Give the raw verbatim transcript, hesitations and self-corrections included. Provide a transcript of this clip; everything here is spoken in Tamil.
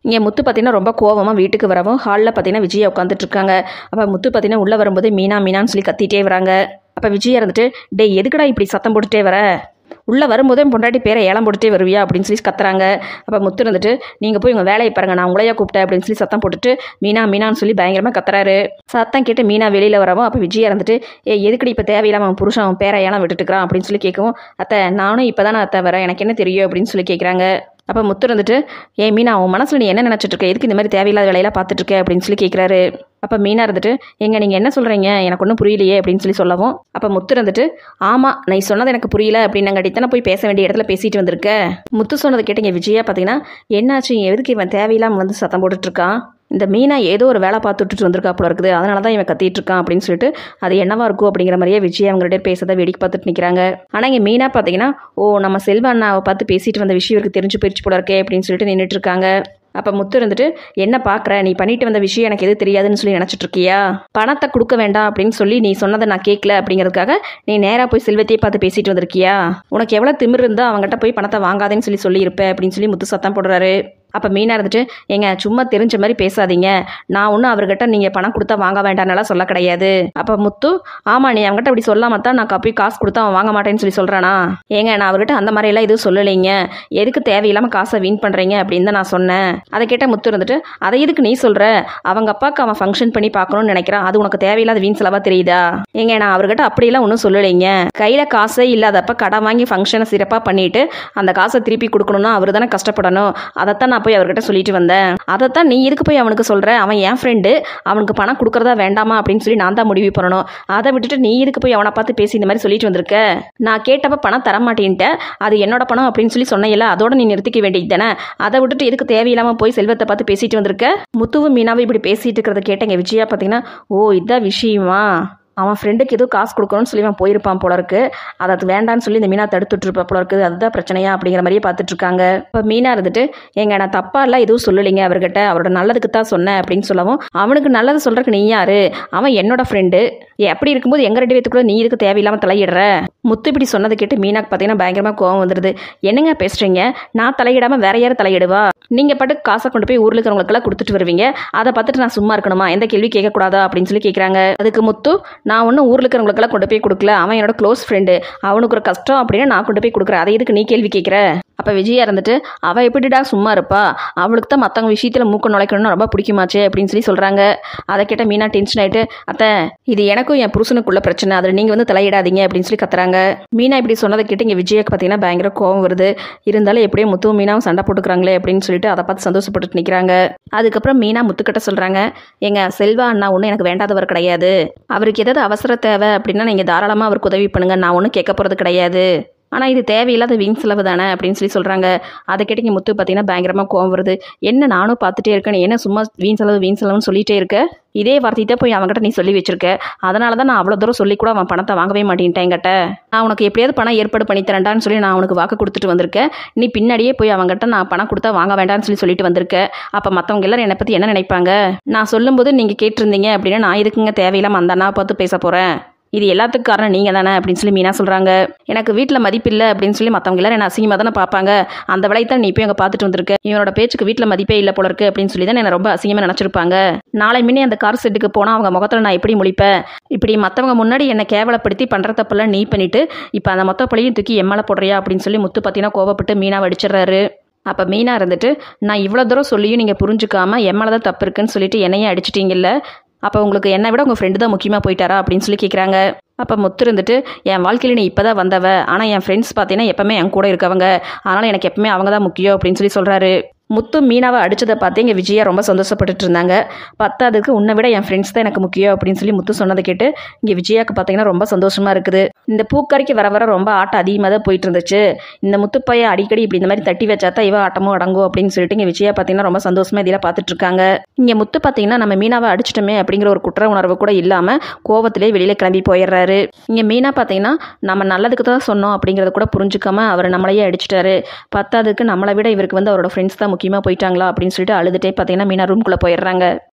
இங்கே முத்து பார்த்தீங்கன்னா ரொம்ப கோவமாக வீட்டுக்கு வரவும் ஹாலில் பார்த்தீங்கன்னா விஜயா உட்காந்துட்டு இருக்காங்க. அப்போ முத்து பார்த்தீங்கன்னா உள்ளே வரும்போது மீனா மீனான்னு சொல்லி கத்திட்டே வராங்க. அப்போ விஜயா இருந்துட்டு டே எதுக்குடா இப்படி சத்தம் போட்டுட்டே வர, உள்ளே வரும்போதே பொண்டாட்டி பேரை ஏலம் போட்டுட்டே வருவியா அப்படின்னு சொல்லி கத்துறாங்க. அப்போ முத்து இருந்துட்டு நீங்கள் போய் உங்கள் வேலையை பாருங்க, நான் உங்களையா கூப்பிட்டேன் அப்படின்னு சொல்லி சத்தம் போட்டுட்டு மீனா மீனான்னு சொல்லி பயங்கரமாக கத்துறாரு. சத்தம் கேட்டு மீனா வெளியில் வரவும் அப்போ விஜயா இருந்துட்டு ஏ எதுக்கடி இப்போ தேவையில்லாம அவன் புருஷன் அவன் பேரை ஏலம் விட்டுட்டுக்கிறான் அப்படின்னு சொல்லி கேட்கவும் அத்தை நானும் இப்போ தானே அத்தை வரேன், எனக்கு என்ன தெரியும் அப்படின்னு சொல்லி கேட்குறாங்க. அப்போ முத்து இருந்துட்டு ஏ மீனா உன் மனசில் நீ என்ன நினச்சிட்டு இருக்க, எதுக்கு இந்த மாதிரி தேவையில்லாத வேலையெல்லாம் பார்த்துட்டு இருக்க அப்படின்னு சொல்லி கேட்குறாரு. அப்போ மீனா இருந்துட்டு எங்க நீங்கள் என்ன சொல்கிறீங்க எனக்கு ஒன்றும் புரியலையே அப்படின்னு சொல்லி சொல்லவும் அப்போ முத்து இருந்துட்டு ஆமாம் நீ சொன்னது எனக்கு புரியல அப்படின்னாங்க தானே போய் பேச வேண்டிய இடத்துல பேசிட்டு வந்திருக்க. முத்து சொன்னதை கேட்டீங்க விஜயா பார்த்தீங்கன்னா என்னாச்சு எதுக்கு இவன் தேவையில்லாமல் வந்து சத்தம் போட்டுட்ருக்கான், இந்த மீனா ஏதோ ஒரு வேலை பார்த்துட்டு வந்திருக்கா போல இருக்குது, அதனால தான் இவன் கத்திட்டு இருக்கான் அப்படின்னு சொல்லிட்டு அது என்னவா இருக்கும் அப்படிங்கிற மாதிரியே விஜய் அவங்கள்ட்ட பேசதை வேடிக்கை பார்த்துட்டு நிற்கிறாங்க. ஆனால் இங்கே மீனா பார்த்தீங்கன்னா ஓ நம்ம செல்வா அண்ணாவை பார்த்து பேசிட்டு வந்த விஷயம் இவருக்கு தெரிஞ்சு போயிடுச்சு போல இருக்கே அப்படின்னு சொல்லிட்டு நின்றுட்டு இருக்காங்க. அப்போ முத்து இருந்துட்டு என்ன பார்க்குற, நீ பண்ணிட்டு வந்த விஷயம் எனக்கு எது தெரியாதுன்னு சொல்லி நினச்சிட்டு இருக்கியா, பணத்தை கொடுக்க வேண்டாம் அப்படின்னு சொல்லி நீ சொன்னதை நான் கேட்கல அப்படிங்கிறதுக்காக நீ நேராக போய் செல்வத்தையே பார்த்து பேசிட்டு வந்திருக்கியா, உனக்கு எவ்வளோ திமிர் இருந்தால் அவங்ககிட்ட போய் பணத்தை வாங்காதேன்னு சொல்லி சொல்லியிருப்பேன் அப்படின்னு சொல்லி முத்து சத்தம் போடுறாரு. அப்போ மீனா இருந்துட்டு ஏங்க சும்மா தெரிஞ்ச மாதிரி பேசாதீங்க, நான் ஒன்றும் அவர்கிட்ட நீங்கள் பணம் கொடுத்தா வாங்க வேண்டாம்னாலாம் சொல்ல கிடையாது. அப்போ முத்து ஆமாம் நீ அவங்ககிட்ட அப்படி சொல்லாம தான் நான் போய் காசு கொடுத்தா அவன் வாங்க மாட்டேன்னு சொல்லி சொல்கிறானா, ஏங்க நான் அவர்கிட்ட அந்த மாதிரியெல்லாம் எதுவும் சொல்லலைங்க, எதுக்கு தேவையில்லாமல் காசை வீண் பண்ணுறீங்க அப்படின்னு தான் நான் சொன்னேன். அதை கேட்ட முத்து இருந்துட்டு அதை எதுக்கு நீ சொல்கிற, அவங்க அப்பாவுக்கு அவன் ஃபங்க்ஷன் பண்ணி பார்க்கணும்னு நினைக்கிறான், அது உனக்கு தேவையில்லாத வீண் செலவாக தெரியுதா, ஏங்க நான் அவர்கிட்ட அப்படியெல்லாம் ஒன்றும் சொல்லலைங்க, கையில் காசே இல்லாதப்ப கடன் வாங்கி ஃபங்க்ஷனை சிறப்பாக பண்ணிட்டு அந்த காசை திருப்பி கொடுக்கணும்னா அவர் தானே கஷ்டப்படணும், அதைத்தான் நான் போய் அவர்கிட்ட சொல்லிட்டு வந்தேன், அதைத்தான் நீ எதுக்கு போய் அவனுக்கு சொல்ற, அவன் என் ஃப்ரெண்டு அவனுக்கு பணம் கொடுக்கறதா வேண்டாமா அப்படின்னு சொல்லி நான் தான் முடிவு பண்ணணும், அதை விட்டுட்டு நீ எதுக்கு போய் அவனை பார்த்து பேசி இந்த மாதிரி சொல்லிட்டு வந்திருக்க, நான் கேட்டப்ப பணம் தர மாட்டேன்ட்ட அது என்னோட பணம் அப்படின்னு சொல்லி சொன்னையில அதோட நீ நிறுத்திக்க வேண்டியது தானே, அதை விட்டுட்டு எதுக்கு தேவையில்லாம போய் செல்வத்தை பார்த்து பேசிட்டு வந்திருக்க. முத்துவும் மீனாவும் இப்படி பேசிட்டு இருக்கிறத கேட்டேங்க விஜயா பார்த்தீங்கன்னா ஓ இதான் விஷயமா, அவன் ஃப்ரெண்டுக்கு எதுவும் காசு கொடுக்கணும்னு சொல்லி அவன் போயிருப்பான் போல இருக்கு, அதை அது வேண்டான்னு சொல்லி இந்த மீனா தடுத்துட்டு இருப்பா போல இருக்குது, அதுதான் பிரச்சனையா அப்படிங்கிற மாதிரியே பார்த்துட்டு இருக்காங்க. இப்போ மீனா இருந்துட்டு எங்க நான் தப்பா எல்லாம் எதுவும் சொல்லலைங்க அவர்கிட்ட, அவரோட நல்லதுக்கு தான் சொன்னேன் அப்படின்னு சொல்லவும் அவனுக்கு நல்லது சொல்றதுக்கு நீ யாரு, அவன் என்னோட ஃப்ரெண்டு, அப்படி இருக்கும்போது எங்க ரெண்டு பேத்துக்குள்ள நீ இதுக்கு தேவையில்லாம தலையிடுற. முத்து இப்படி சொன்னதை கேட்டு மீனாக்கு பார்த்தீங்கன்னா பயங்கரமா கோவம் வந்துடுது. என்னங்க பேசுறீங்க, நான் தலையிடாம வேற யாரும் தலையிடுவா, நீங்க பாட்டுக்கு காசை கொண்டு போய் ஊர்ல இருக்கிறவங்களுக்கெல்லாம் கொடுத்துட்டு வருவீங்க, அதை பார்த்துட்டு நான் சும்மா இருக்கணுமா, எந்த கேள்வி கேட்கக்கூடாதா அப்படின்னு சொல்லி கேட்குறாங்க. அதுக்கு முத்து நான் ஒன்றும் ஊரில் இருக்கிறவங்களுக்கெல்லாம் கொண்டு போய் கொடுக்கல, அவன் என்னோட க்ளோஸ் ஃப்ரெண்டு, அவனுக்கு ஒரு கஷ்டம் அப்படின்னு நான் கொண்டு போய் கொடுக்குறேன், அதை எதுக்கு நீ கேள்வி கேட்குற. அப்போ விஜயா இருந்துட்டு அவள் எப்படிடா சும்மா இருப்பா, அவளுக்கு தான் மற்றவங்க விஷயத்தில் மூக்க நுழைக்கணும்னு ரொம்ப பிடிக்குமாச்சு அப்படின்னு சொல்லி சொல்கிறாங்க. அதை கேட்ட மீனா டென்ஷன் ஆகிட்டு அத்தை இது எனக்கும் என் புருஷனுக்குள்ள பிரச்சனை, அதில் நீங்கள் வந்து தலையிடாதீங்க அப்படின்னு சொல்லி கத்துறாங்க. மீனா இப்படி சொன்னதை கேட்டு இங்கே விஜயாக்கு பார்த்தீங்கன்னா பயங்கர கோவம் வருது. இருந்தாலும் எப்படியோ முத்துவும் மீனாவும் சண்டை போட்டுக்கிறாங்களே அப்படின்னு சொல்லிட்டு அதை பார்த்து சந்தோஷப்பட்டு நிற்கிறாங்க. அதுக்கப்புறம் மீனா முத்துக்கிட்ட சொல்கிறாங்க எங்க செல்வா அண்ணா ஒன்றும் எனக்கு வேண்டாதவர் கிடையாது, அவருக்கு ஏதாவது அவசர தேவை அப்படின்னா நீங்கள் தாராளமாக அவருக்கு உதவி பண்ணுங்க, நான் ஒன்றும் கேட்க போகிறது கிடையாது, ஆனால் இது தேவையில்லாத வீண் செலவு தானே அப்படின்னு சொல்லி சொல்கிறாங்க. அதை கேட்டு இங்கே முத்து பார்த்தீங்கன்னா பயங்கரமாக கோவம் வருது. என்ன நானும் பார்த்துட்டே இருக்கேன், என்ன சும்மா வீண் செலவு வீண் செலவுன்னு சொல்லிகிட்டே இருக்க, இதே வார்த்தையை போய் அவங்ககிட்ட நீ சொல்லி வச்சிருக்க, அதனால தான் நான் அவ்வளோ தூரம் சொல்லி கூட அவன் பணத்தை வாங்கவே மாட்டேன்ட்டேன் என்கிட்ட, நான் உனக்கு எப்படியாவது பணம் ஏற்பாடு பண்ணி தரேன்டான்னு சொல்லி நான் அவனுக்கு வாக்கு கொடுத்துட்டு வந்திருக்கேன், நீ பின்னாடியே போய் அவங்ககிட்ட நான் பணம் கொடுத்தா வாங்க வேண்டாம்னு சொல்லி சொல்லிட்டு வந்திருக்கேன், அப்போ மற்றவங்க எல்லாரும் என்னை பற்றி என்ன நினைப்பாங்க, நான் சொல்லும்போது நீங்கள் கேட்டிருந்தீங்க அப்படின்னா நான் இதுக்குங்க தேவையில்லாமல் அந்த அண்ணாவை பார்த்து பேச போகிறேன், இது எல்லாத்துக்கும் காரணம் நீங்கள் தானே அப்படின்னு சொல்லி மீனா சொல்கிறாங்க. எனக்கு வீட்டில் மதிப்பில்லை அப்படின்னு சொல்லி மற்றவங்க எல்லாரும் என்ன அசிங்கமாக தானே பார்ப்பாங்க, அந்த வேலையை தான் நீ இப்போ எங்கே பார்த்துட்டு வந்திருக்க, இவனோட பேச்சுக்கு வீட்டில் மதிப்பே இல்லை போல இருக்கு அப்படின்னு சொல்லி தான் என்ன ரொம்ப அசிங்கமாக நினச்சிருப்பாங்க, நாளை முன்னே அந்த கார் செட்டுக்கு போனால் அவங்க முகத்தில் நான் எப்படி முழிப்பேன், இப்படி மற்றவங்க முன்னாடி என்னை கேவலப்படுத்தி பண்ணுற தப்பெல்லாம் நீ பண்ணிவிட்டு இப்போ அந்த மொத்த பழியும் தூக்கி எம்மால போடுறியா அப்படின்னு சொல்லி முத்து பார்த்தீங்கன்னா கோவப்பட்டு மீனாவை அடிச்சிடுறாரு. அப்போ மீனா இருந்துட்டு நான் இவ்வளோ தூரம் சொல்லியும் நீங்கள் புரிஞ்சுக்காம எம்மால தான் தப்பு இருக்குன்னு சொல்லிட்டு என்னையே அடிச்சிட்டிங்கல்ல, அப்போ உங்களுக்கு என்னை விட உங்கள் ஃப்ரெண்டு தான் முக்கியமாக போயிட்டாரா அப்படின்னு சொல்லி கேட்குறாங்க. அப்போ முத்து இருந்துட்டு என் வாழ்க்கையில் நீ இப்போ தான் வந்தவ, ஆனால் என் ஃப்ரெண்ட்ஸ் பார்த்தீங்கன்னா எப்போவுமே என் கூட இருக்கவங்க, அதனால் எனக்கு எப்பவுமே அவங்க தான் முக்கியம் அப்படின்னு சொல்லி சொல்கிறாரு. முத்து மீனாவை அடித்ததை பார்த்து இங்கே விஜயா ரொம்ப சந்தோஷப்பட்டுட்டு இருந்தாங்க. பத்தாவதுக்கு உன்னை விட என் ஃப்ரெண்ட்ஸ் தான் எனக்கு முக்கியம் அப்படின்னு சொல்லி முத்து சொன்னதை கேட்டு இங்கே விஜயாவுக்கு பார்த்தீங்கன்னா ரொம்ப சந்தோஷமாக இருக்குது. இந்த பூக்கரைக்கு வர வர ரொம்ப ஆட்டம் அதிகமாக தான் போயிட்டு இருந்துச்சு, இந்த முத்துப்பையை அடிக்கடி இப்படி இந்த மாதிரி தட்டி வச்சா தான் இவ ஆட்டமும் அடங்கும் அப்படின்னு சொல்லிட்டு இங்கே விஜயா பார்த்தீங்கன்னா ரொம்ப சந்தோஷமாக இதெல்லாம் பார்த்துட்டு இருக்காங்க. இங்கே முத்து பார்த்தீங்கன்னா நம்ம மீனாவை அடிச்சிட்டோமே அப்படிங்கிற ஒரு குற்ற உணர்வு கூட இல்லாமல் கோவத்திலே வெளியில் கிளம்பி போயிடுறாரு. இங்கே மீனா பார்த்தீங்கன்னா நம்ம நல்லதுக்கு தான் சொன்னோம் அப்படிங்கிறத கூட புரிஞ்சுக்காம அவர் நம்மளையே அடிச்சிட்டாரு, பத்தாவதுக்கு நம்மளை விட இவருக்கு வந்து அவரோட ஃப்ரெண்ட்ஸ் தான் முக்கியமாக போயிட்டாங்களா அப்படின்னு சொல்லிட்டு அழுதுட்டே பார்த்தீங்கன்னா மீனா ரூம்குள்ளே போயிடுறாங்க.